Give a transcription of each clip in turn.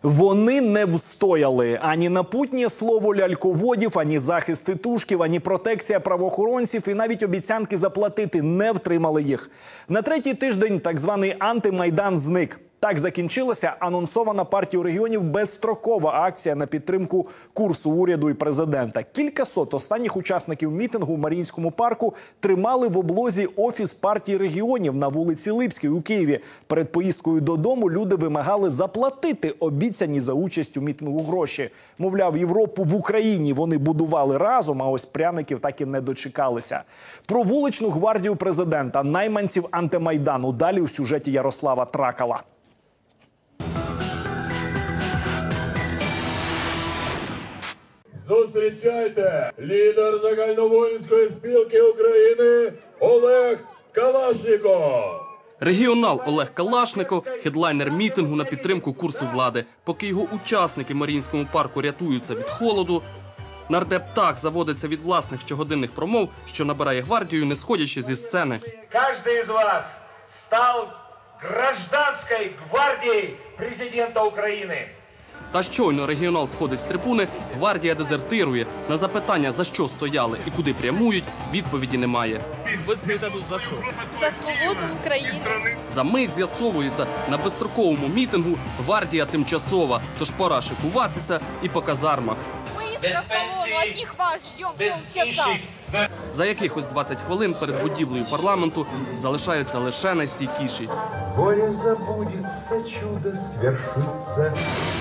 Вони не встояли. Ані напутнє слово ляльководів, ані захист титушків, ані протекція правоохоронців і навіть обіцянки заплатити не втримали їх. На третій тиждень так званий антимайдан зник. Так закінчилася анонсована партією регіонів безстрокова акція на підтримку курсу уряду і президента. Кількасот останніх учасників мітингу в Маріїнському парку тримали в облозі офіс партії регіонів на вулиці Липській у Києві. Перед поїздкою додому люди вимагали заплатити обіцяні за участь у мітингу гроші. Мовляв, Європу в Україні вони будували разом, а ось пряників так і не дочекалися. Про вуличну гвардію президента, найманців антимайдану, далі у сюжеті Ярослава Тракала. Зустрічайте, лідер загальновоїнської спілки України Олег Калашніков. Регіонал Олег Калашніков – хедлайнер мітингу на підтримку курсу влади. Поки його учасники в Маріїнському парку рятуються від холоду, нардеп так заводиться від власних щогодинних промов, що набирає гвардію, не сходячи зі сцени. Кожен із вас став гражданською гвардією президента України. Та щойно регіонал сходить з трибуни, гвардія дезертирує. На запитання, за що стояли і куди прямують, відповіді немає. Ви стоїте тут за що? За свободу України. За мить з'ясовується, на безстроковому мітингу гвардія тимчасова, тож пора шикуватися і по казармах. Ми в колону, одних вас ждемо полчаса. За якихось 20 хвилин перед будівлею парламенту залишаються лише найстійкіші. Горе забудеться, чудо свершится.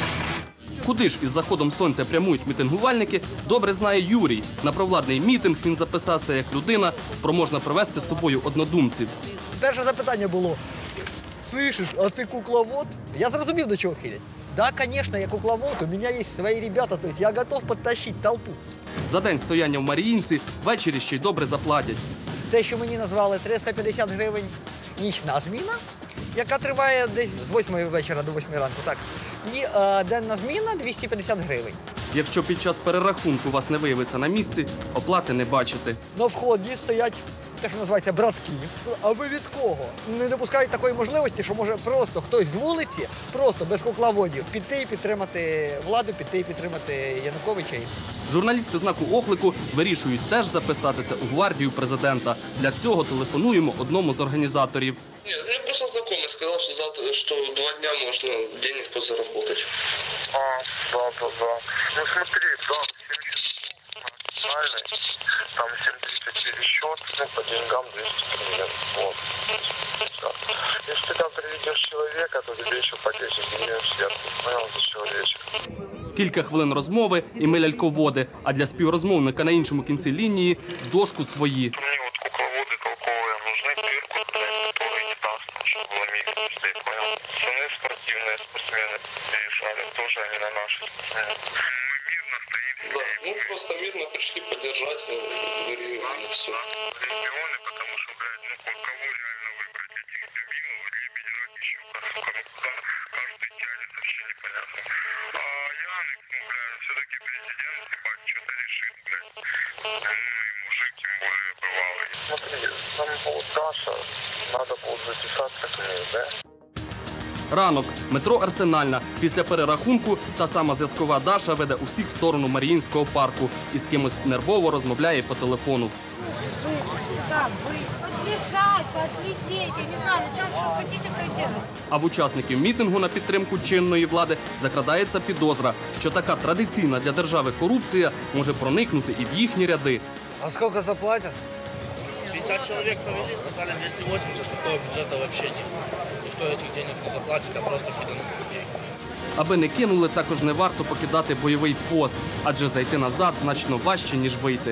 Куди ж із заходом сонця прямують мітингувальники, добре знає Юрій. На провладний мітинг він записався як людина, спроможна привезти з собою однодумців. Перше запитання було: «Слышиш, а ти кукловод?» Я зрозумів, до чого хилять. Да, конечно, я кукловод, у меня есть свои ребята, то есть я готов подтащить толпу. За день стояння в Маріїнці ввечері ще й добре заплатять. Те, що мені назвали 350 гривень нічна зміна, яка триває десь з 8 вечора до 8 ранку, так. І денна зміна 250 гривень. Якщо під час перерахунку вас не виявиться на місці, оплати не бачите. На вході стоять те, що називається братки. А ви від кого? Не допускають такої можливості, що може просто хтось з вулиці, просто без кукловодів, піти і підтримати владу, піти і підтримати Януковича. Журналісти «Знаку оклику» вирішують теж записатися у гвардію президента. Для цього телефонуємо одному з організаторів. Нет, мне просто знакомый сказал, что завтра, что 2 дня можно денег подзаработать. Да. Ну смотри, да, 70 нормальный, там 70 пересчет, ну по деньгам 200 гривен. Вот. Все. Если ты там приведешь человека, то тебе еще по 10 гривен сверху. Понял, за человечек. Кілька хвилин розмови і ми ляльководи, а для співрозмовника на іншому кінці лінії в дошку свої. Мне вот кукловоды толковые нужны, дырку, который не даст, чтобы ломить, если понял. Пацаны спортивные, спортсмены перешали, тоже они на наши спортсмены. Мы мирно стоим. Да, ну просто мирно пришли поддержать регионы, и все. Регионы, потому что, блядь, ну кого реально выбрать, этих дебилов или Медведчука, сука, ну куда каждый тянет, вообще непонятно. А Яник, ну, блядь, все-таки президент, ебать, что-то решит, блядь. Ну и мужик, тем более, бывалый. Смотри, там вот Даша, надо будет записаться к ней, да? Ранок. Метро «Арсенальна». Після перерахунку та сама зв'язкова Даша веде усіх в сторону Маріїнського парку і з кимось нервово розмовляє по телефону. Подбежать, подлететь, я не знаю, зачем, что хотите, то и делать. А в учасників мітингу на підтримку чинної влади закрадається підозра, що така традиційна для держави корупція може проникнути і в їхні ряди. А скільки заплатять? 60 человек провели, сказали 280, такого бюджета вообще нет. Никто этих денег не заплатит, а просто киданут людей. Аби не кинули, також не варто покидати бойовий пост, адже зайти назад значно важче, ніж вийти.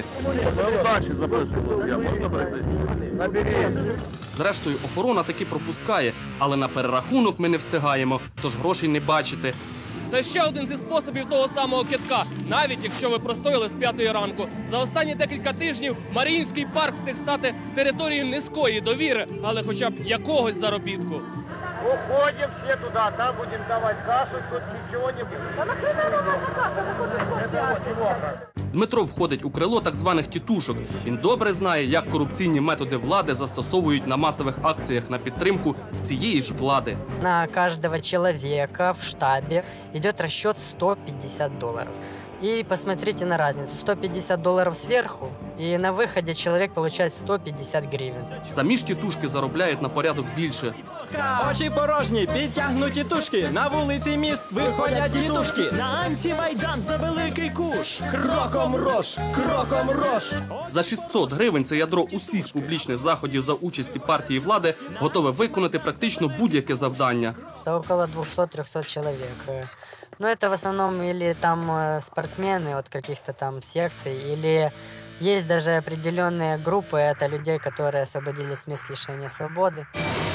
Зрештою, охорона таки пропускає, але на перерахунок ми не встигаємо, тож грошей не бачите. Це ще один зі способів того самого кидка. Навіть якщо ви простояли з 5 ранку. За останні декілька тижнів Маріїнський парк встиг стати територією низької довіри, але хоча б якогось заробітку. Уходим все туда, там будем давать кашу, тут ничего не будет. Дмитро входить у крило так званих тітушок. Він добре знає, як корупційні методи влади застосовують на масових акціях на підтримку цієї ж влади. На каждого человека в штабе идет расчет $150. И посмотрите на разницу. $150 сверху, и на выходе человек получает 150 гривен. Самі ж тітушки заробляють на порядок більше. Очі порожні, підтягнуті тушки. На вулиці міст виходять тітушки. На антимайдан за великий куш. Кроком рож, кроком рож. За 600 гривень це ядро усіх публічних заходів за участі партії влади готове виконати практично будь-яке завдання. Это около 200-300 человек. Но это в основном или там спортсмены от каких-то там секций, или есть даже определенные группы, это людей, которые освободились с мест лишения свободы.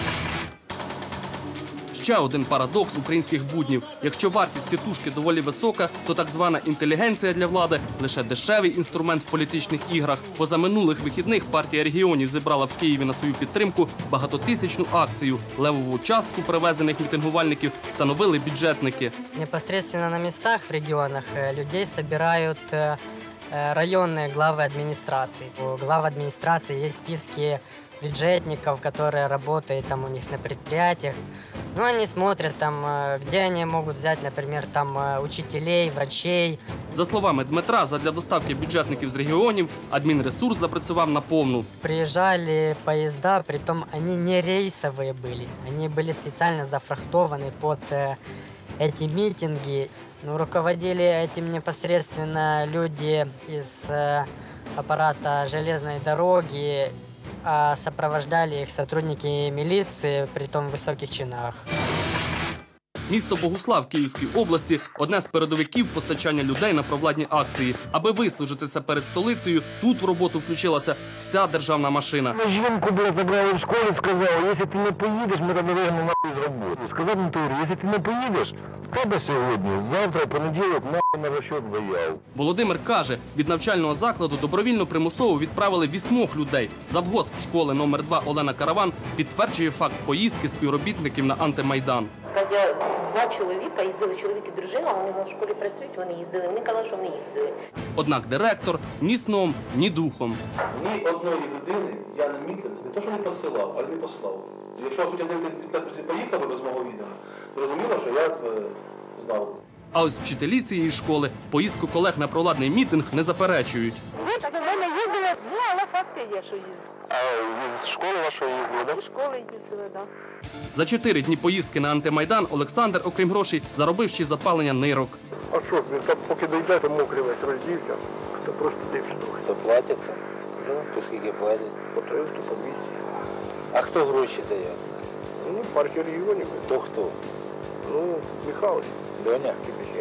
Ще один парадокс українських буднів. Якщо вартість тітушки доволі висока, то так звана інтелігенція для влади – лише дешевий інструмент в політичних іграх. Позаминулих вихідних партія регіонів зібрала в Києві на свою підтримку багатотисячну акцію. Левову частку привезених мітингувальників становили бюджетники. Непосредственно на местах в регионах людей собирают районные главы администраций. У глав администрации есть списки бюджетников, которые работают там у них на предприятиях. Ну, они смотрят там, где они могут взять, например, там учителей, врачей. За словами Дмитра, задля доставки бюджетників з регіонів адмінресурс запрацював на повну. Приезжали поезда, притом они не рейсовые были. Они были специально зафрахтованы под эти митинги. Ну, руководили этим непосредственно люди из аппарата железной дороги, а сопровождали их сотрудники милиции, притом в высоких чинах. Місто Богуслав Київської області – одне з передовиків постачання людей на провладні акції. Аби вислужитися перед столицею, тут в роботу включилася вся державна машина. Жінку забрали в школу і сказали, якщо ти не поїдеш, ми тебе вигнемо нахуй з роботи. Сказав Натурі, якщо ти не поїдеш, в тебе сьогодні, завтра, понеділок, нахуй на розчет заяву. Володимир каже, від навчального закладу добровільно примусово відправили 8 людей. Завгосп школи номер 2 Олена Караван підтверджує факт поїздки співробітників на антимайдан. Сказав, 2 чоловіка, їздили чоловік і дружина, вони в школі працюють, вони їздили. Вони казали, що вони їздили. Однак директор ні сном, ні духом. Ні одної людини я на мітинг не то, що не посилав, а не послав. Якщо хоч один поїхав без мого відео, зрозуміло, що я знав. А ось вчителі цієї школи поїздку колег на провладний мітинг не заперечують. Так, до мене їздили, ну, але факти є, що їздили. А з школи вашої їздили, так? З школи їздили, так. За 4 дні поїздки на антимайдан Олександр, окрім грошей, заробив ще й запалення нирок. А що, він там поки дойде, то мокрий весь роздівся, то просто дивишся. Хто платить? То скільки платить? По 300, по 200. А хто гроші дає? Ну, партія регіонів. То хто? Ну, Михайлович. Доня?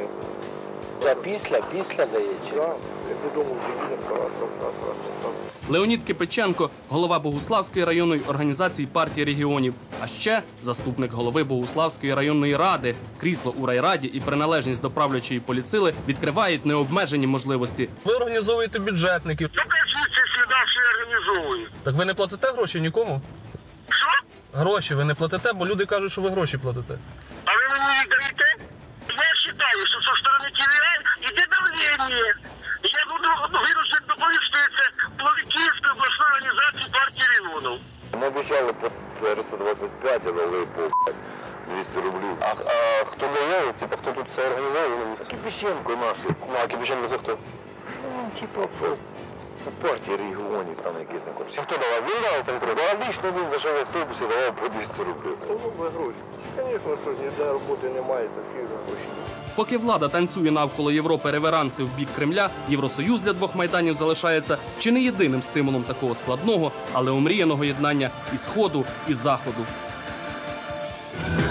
Та після дає чи? Так, я додому приїдемо, раз. Леонід Кипиченко – голова Богуславської районної організації партії регіонів, а ще заступник голови Богуславської районної ради. Крісло у райраді і приналежність до правлячої політсили відкривають необмежені можливості. Ви організовуєте бюджетників. Ну, кажіть, сюди всі організовують. Так ви не платите гроші нікому? Що? Гроші ви не платите, бо люди кажуть, що ви гроші платите. А ви мені їх даєте? Я вважаю, що со сторони ТВА йде давлення. Я буду вирушити доповісти це голові Київської обласної організації партії регіонів. Ми обіцяли по 425, а дали по 200 рублів. А хто дає, типа, хто тут це організовує? Кипиченко наші. Ну, а Кипиченко це хто? Ну, типа, по партії регіонів там якісь не хочуть. Хто давав? Він дав конкретно. А лично він зайшов в автобус і давав по 200 рублів. Ну, без гроші. Звісно, що ніде роботи немає, такі гроші. Поки влада танцює навколо Європи реверанси в бік Кремля, Євросоюз для двох майданів залишається чи не єдиним стимулом такого складного, але омріяного єднання і Сходу, і Заходу.